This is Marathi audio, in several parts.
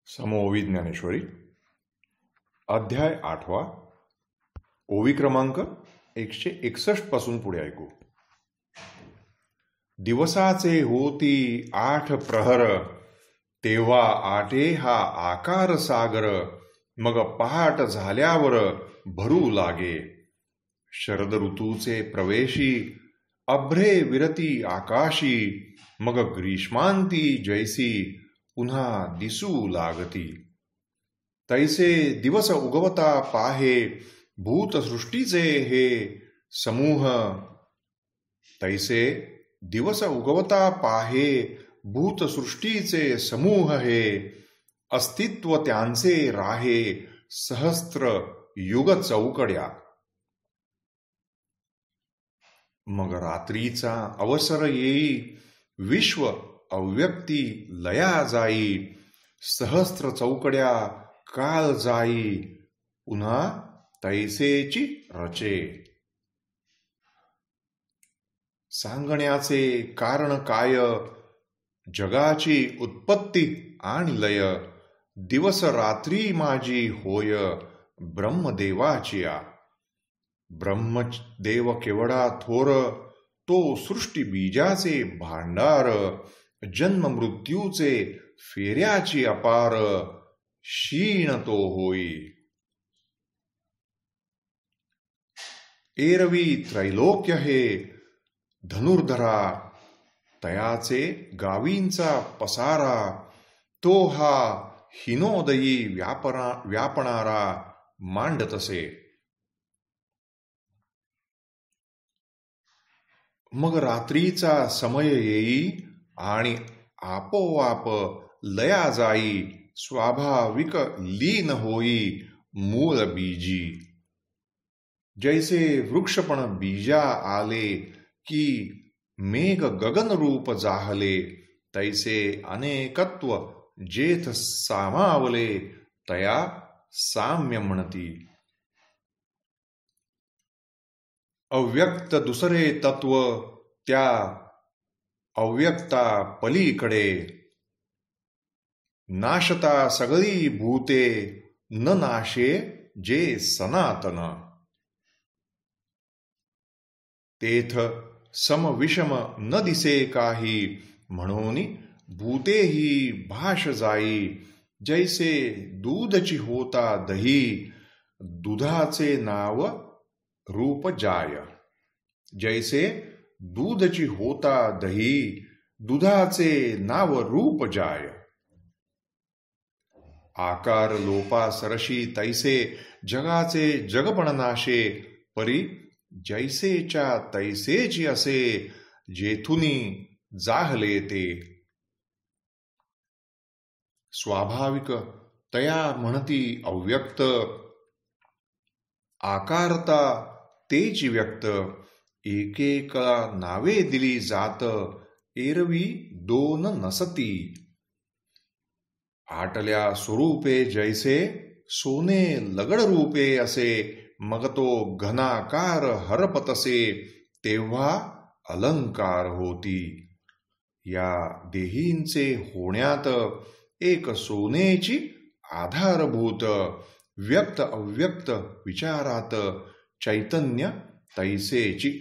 समोवी ज्ञानेश्वरी अध्याय 8वा ओवी क्रमांक 161 पासून पुढे ऐकू. दिवसाचे होती 8 प्रहर, तेव्हा आठे हा आकार सागर. मग पहाट झाल्यावर भरू लागे, शरद ऋतूचे प्रवेशी. अभ्रे विरती आकाशी, मग ग्रीष्मांती जैसी पुन्हा दिसू लागती. तैसे दिवस उगवता पाहे भूतसृष्टीचे हे समूह. तैसे दिवस उगवता पाहे भूतसृष्टीचे समूह हे. अस्तित्व त्यांचे राहे सहस्त्र युग चौकड्या. मग रात्रीचा अवसर येई, विश्व अव्यक्ती लया जाई. सहस्त्र चौकड्या काळ जाई, पुन्हा तैसेची रचे. सांगण्याचे कारण काय, जगाची उत्पत्ती आणि लय. दिवस रात्री माझी होय ब्रह्मदेवाचिया. ब्रह्मदेव केवढा थोर, तो सृष्टी बीजाचे भांडार. जन्म मृत्यूचे फेऱ्याची अपार, क्षीण तो होई. एरवी त्रैलोक्य हे धनुर्धरा, तयाचे गावींचा पसारा. तो हा हिनोदयी व्यापणारा मांडतसे. मग रात्रीचा समय येई आणि आपोआप लया जाई. स्वाभाविक लीन होई मूळ बीजी. जैसे वृक्षपण बीजा आले की मेघ गगन रूप जाहले. तैसे अनेकत्व जेथ सामावले, तया साम्य म्हणती. अव्यक्त दुसरे तत्व त्या अव्यक्ता पलीकडे. नाशता सगळी भूते, न नाशे जे सनातन. तेथ समविषम न दिसे काही, म्हणून भूतेही भाष जाई. जैसे दूधची होता दही, दुधाचे नाव रूप जाय. जैसे दूधची होता दही, दुधाचे नाव रूप जाय. आकार लोपा सरशी, तैसे जगाचे जगपण नाशे. परी जैसेच्या तैसेची असे, जेथुनी जाहले ते. स्वाभाविक तया म्हणती अव्यक्त. आकारता तेची व्यक्त. एकेका नावे दिली जात, एरवी दोन नसती. आटल्या स्वरूपे जैसे, सोने लगड रूपे असे. मग तो घनाकार हरपतसे, तेव्हा अलंकार होती. या देहींचे होण्यात एक सोनेची आधारभूत. व्यक्त अव्यक्त विचारात चैतन्य तैसेची.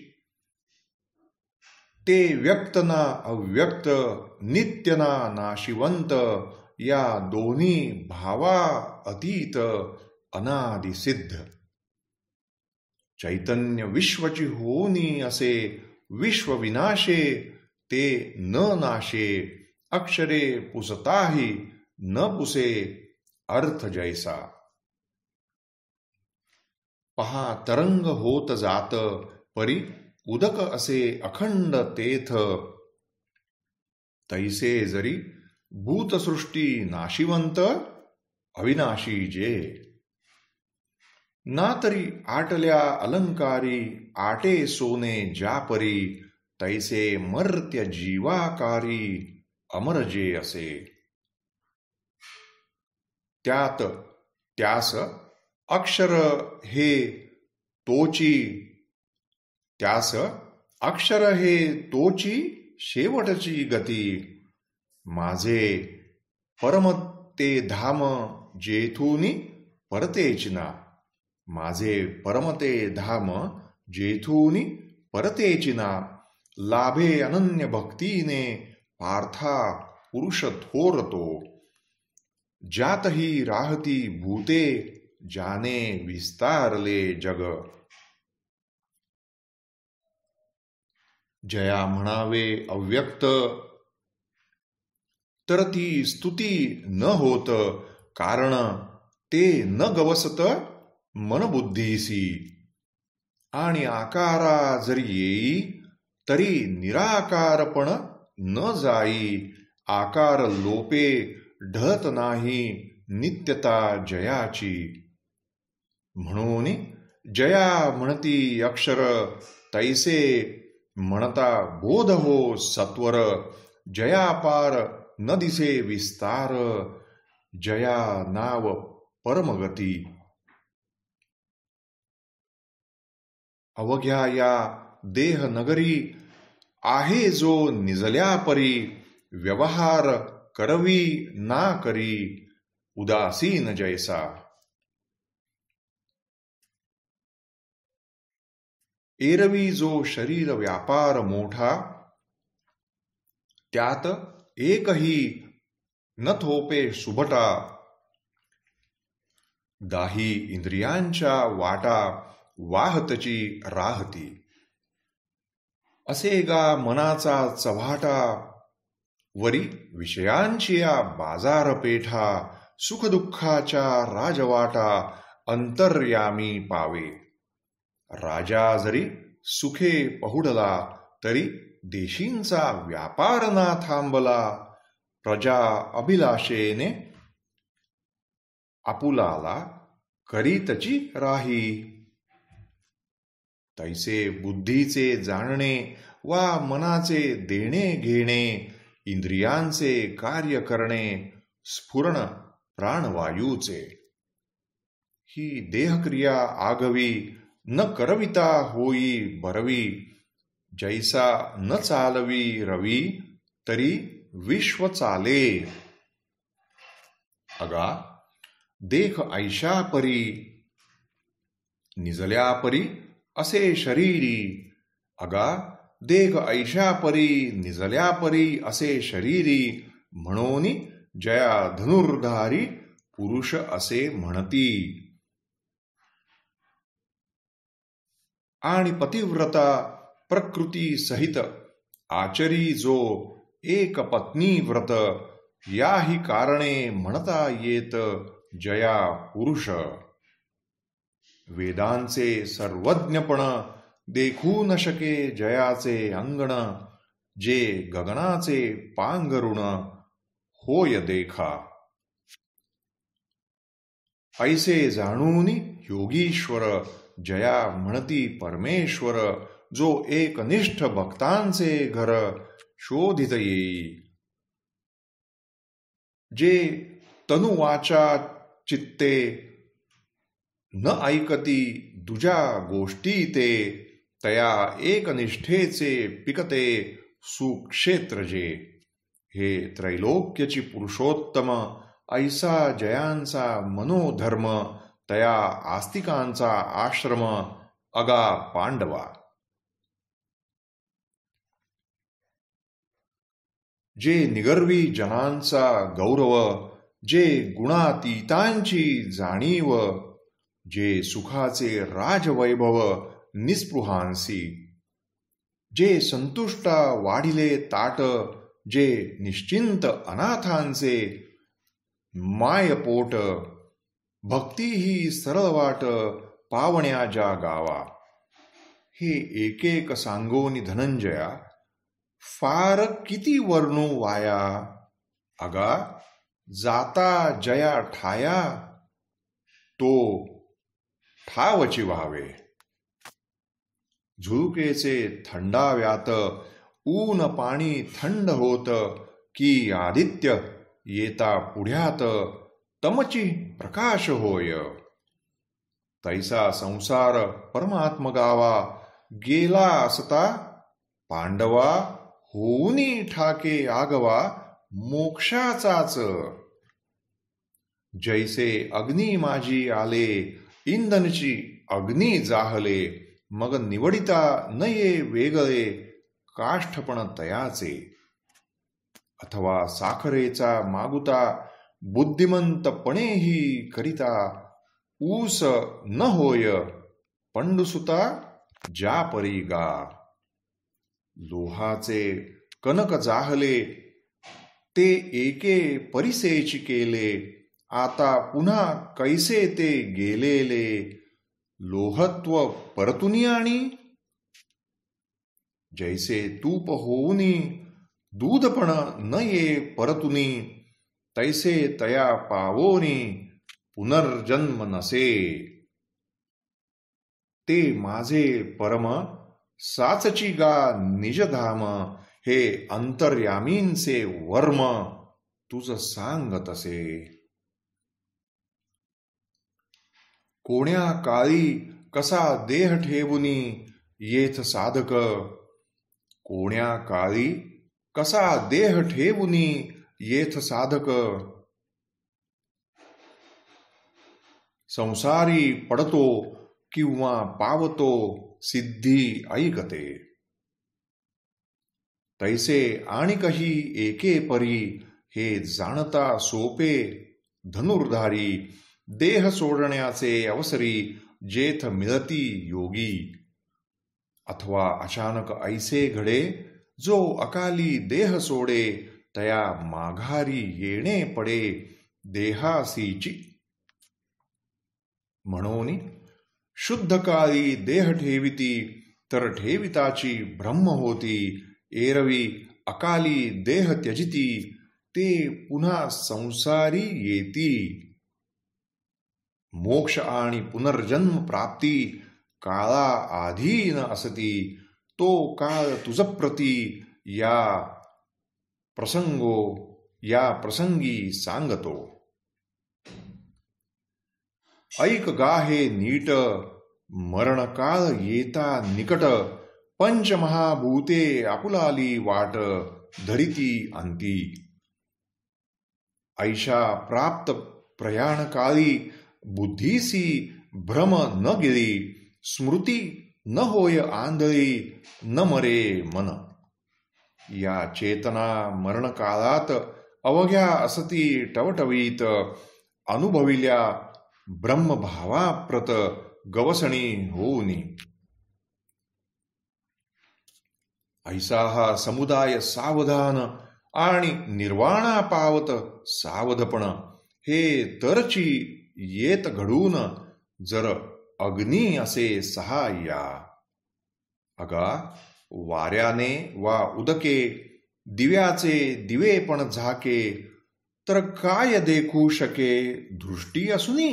ते व्यक्त ना अव्यक्त, नित्य ना नाशिवंत. या दोन्ही भावा अतीत अनादि सिद्ध. चैतन्य विश्वची होनी असे, विश्व विनाशे ते न नाशे. अक्षरे पुसताही न पुसे, अर्थ जैसा. पहा तरंग होत जात, परी उदक असे अखंड तेथ. तैसे जरी भूतसृष्टी नाशिवंत, अविनाशी जे. ना तरी आटल्या अलंकारी, आटे सोने ज्यापरी. तैसे मर्त्य जीवाकारी, अमर जे असे. त्यात त्यास अक्षर हे तोची. त्यास अक्षर हे तोची शेवटची गती. माझे परम ते धाम जेथूनी परतेचिना. माझे परमते धाम जेथूनी परतेचिना. लाभे अनन्य भक्तीने पार्था पुरुष थोर तो. ज्यातही राहती भूते जाने विस्तारले जग. जया म्हणावे अव्यक्त तर ती स्तुती न होत. कारण ते न गवसत मनबुद्धीसी. आणि आकारा जरी येई तरी निराकारपण न जाई. आकार लोपे ढळत नाही नित्यता जयाची. म्हणून जया म्हणती अक्षर तैसे म्हणता बोध हो सत्वर. जयापार न दिसे विस्तार जया नाव परमगती. अवघ्या या देह नगरी आहे जो निजल्या परी. व्यवहार करवी ना करी उदासीन जैसा. एरवी जो शरीर व्यापार मोठा त्यात एकही न थोपे सुभटा. दाही इंद्रियांच्या वाटा वाहतची राहती. असे गा मनाचा चव्हाटा वरी विषयांची या बाजारपेठा. सुखदुःखाच्या राजवाटा अंतर्यामी पावे. राजा जरी सुखे पहुडला तरी देशींचा व्यापार ना थांबला. प्रजा अभिलाषेने आपुलाला करीतची राही. तैसे बुद्धीचे जाणणे वा मनाचे देणे घेणे. इंद्रियांचे कार्य करणे स्फुरण प्राणवायूचे. ही देहक्रिया आगवी न करविता होई बरवी. जैसा न चालवी रवी तरी विश्व चाले. अगा देख ऐशा परी निजल्या परी असे शरीरी. अगा देख ऐशा परी निजल्या परी असे शरीरी. म्हणून जया धनुर्धारी पुरुष असे म्हणती. आणि पतिव्रता प्रकृती सहित आचरी जो एक पत्नी व्रत. याही कारणे म्हणता येत जया पुरुष. वेदांचे सर्वज्ञपण देखू न शके जयाचे अंगण. जे गगनाचे पांघरुण होय देखा. ऐसे जाणून योगीश्वर जया म्हणती परमेश्वर. जो एकनिष्ठ भक्तांचे घर शोधित येई. जे तनुवाचा चित्ते न ऐकती दुजा गोष्टी ते. तया एकनिष्ठेचे पिकते सुक्षेत्र जे. हे त्रैलोक्यची पुरुषोत्तम ऐसा जयांचा मनोधर्म. तया आस्तिकांचा आश्रम अगा पांडवा. जे निगर्वी जनांचा गौरव. जे गुणातीतांची जाणीव. जे सुखाचे राजवैभव निस्पृहांसी. जे संतुष्टा वाढिले ताट. जे निश्चिंत अनाथांचे मायपोट. भक्ती ही सरळ वाट पावण्या ज्या गावा. हे एक एक सांगोनी धनंजया फार किती वर्णू वाया. अगा जाता जया ठाया तो ठावची व्हावे. झुळकेचे थंडाव्यात ऊन पाणी थंड होत. की आदित्य येता पुढ्यात तमची प्रकाश होय. तैसा संसार परमात्म गावा. गेला असता पांडवा होऊनी ठाके आगवा मोक्षाचाच. जैसे अग्नी माझी आले, इंधनची अग्नी जाहले, मग निवडिता नये वेगळे, काष्ठपण तयाचे. अथवा साखरेचा मागुता, बुद्धिमंतपणेही करिता, ऊस न होय पंडुसुता ज्या परी गा. लोहाचे कनक जाहले, ते एके परिसेची केले, आता पुन्हा कैसे ते गेलेले, लोहत्व परतुनी आणि. जैसे तूप होऊनी, दूधपण न ये परतुनी, तैसे तया पावोनी, पुनर्जन्म नसे. ते माझे परम, साचची गा निजधाम, हे अंतर्यामींचे वर्म, तुझ सांगत असे. कोण्या काळी कसा देह ठेवुनी, येथ साधक. कोण्या काळी कसा देह ठेवुनी, येथ साधक. संसारी पडतो किंवा पावतो, सिद्धी ऐकते. तैसे आणिकही एके परी, हे जाणता सोपे धनुर्धारी. देह सोडण्याचे अवसरी, जेथ मिळती योगी. अथवा अचानक ऐसे घडे, जो अकाली देह सोडे, तया माघारी येणे पडे देहासीची. म्हणून शुद्ध काळी देह ठेविती, तर ठेविताची ब्रह्म होती. एरवी अकाली देह त्यजिती, ते पुन्हा संसारी येती. मोक्ष आणि पुनर्जन्म प्राप्ती, काळा आधीन असती. तो काळ तुझप्रती या प्रसंगी सांगतो. ऐक गाहे नीट, मरण काळ येता निकट. पंचमहाभूते आपुलाली वाट, धरिती अंती. ऐशा प्राप्त प्रयाण काळी, बुद्धीसी भ्रम न गिरी. स्मृती न होय आंधळी, न मरे मन. या चेतना मरण काळात, अवघ्या असती टवटवीत. अनुभविल्या ब्रह्मभावाप्रत, गवसणी होऊनी. ऐसा हा समुदाय सावधान, आणि निर्वाणा पावत सावधपण. हे तरची येत घडून, जर अग्नी असे सहाय्या. अगा वाऱ्याने वा उदके, दिव्याचे दिवे पण झाके, तर काय देखू शके दृष्टी असुनी.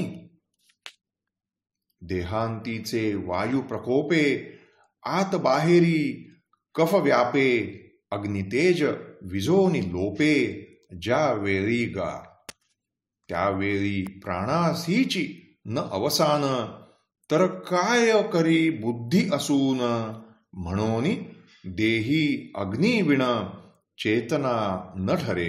देहांतीचे वायू प्रकोपे, आत बाहेरी कफ व्यापे. अग्नितेज विजोनी लोपे, ज्या वेळी गा. त्यावेळी प्राणासीची न अवसान, तर काय करी बुद्धी असून. म्हणून देही अग्निविण, चेतना न ठरे.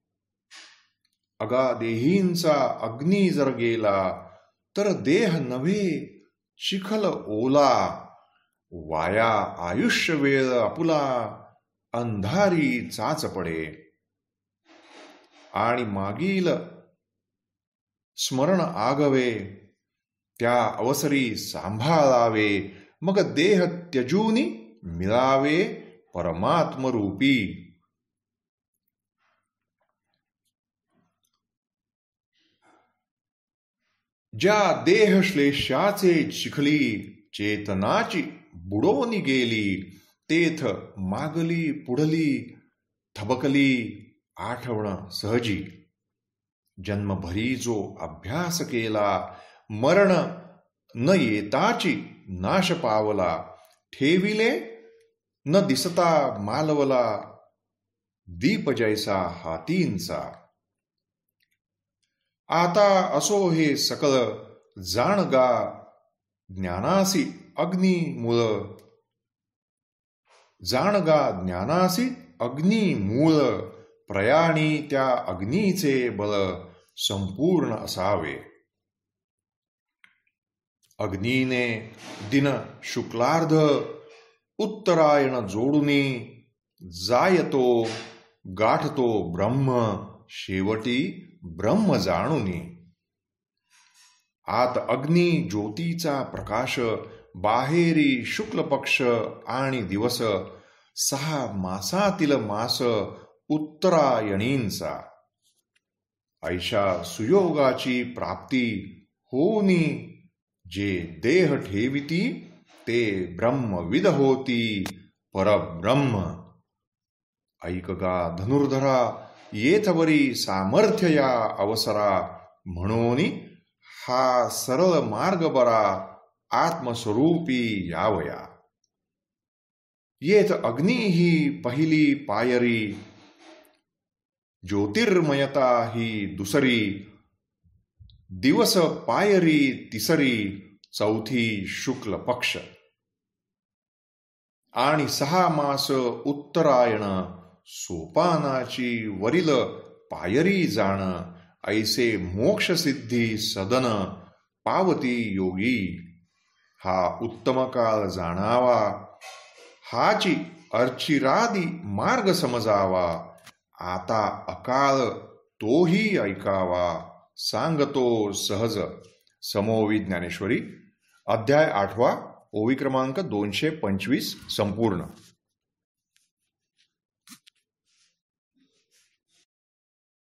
अगा देहींचा अग्नी जर गेला, तर देह नव्हे चिखल ओला. वाया आयुष्य वेळ आपुला, अंधारी चाच पडे. आणि मागील स्मरण आगवे, त्या अवसरी सांभाळावे. मग देह त्यजूनी मिळावे परमात्मरूपी. ज्या देह श्लेषाचे चिखली, चेतनाची बुडवून गेली. तेथ मागली पुढली थबकली आठवण सहजी. जन्मभरी जो अभ्यास केला, मरण न येताची नाश पावला. ठेविले न दिसता मालवला, दीप जैसा हातींचा. आता असो हे सकळ, जाण गा ज्ञानासी अग्नी मूळ. जाण गा ज्ञानासी अग्नी मूळ. प्रयाणी त्या अग्नीचे बळ, संपूर्ण असावे. अग्नीने दिन शुक्लार्ध उत्तरायण जोडुनी जायतो गाठतो ब्रह्म शेवटी ब्रह्म जाणुनी. आत अग्नी ज्योतीचा प्रकाश बाहेरी शुक्ल पक्ष आणि दिवस 6 मासातील मास उत्तरायणींचा. ऐशा सुयोगाची प्राप्ती होनी जे देह ठेविती ते ब्रह्मविद होती परब्रह्म. ऐकगा धनुर्धरा येथवरी सामर्थ्य या अवसरा म्हणून हा सरळ मार्ग बरा आत्मस्वरूपी यावया. येथ अग्नी ही पहिली पायरी ज्योतिर्मयता ही दुसरी दिवस पायरी तिसरी चौथी शुक्ल पक्ष आणि 6 मास उत्तरायण सोपानाची वरील पायरी जाण ऐसे मोक्षसिद्धी सदन पावती योगी. हा उत्तम काळ जाणावा हाची अर्चिरादी मार्ग समजावा. आता अकाळ तोही ऐकावा सांगतो सहज. समोवी ज्ञानेश्वरी अध्याय 8 ओवी क्रमांक 225 संपूर्ण.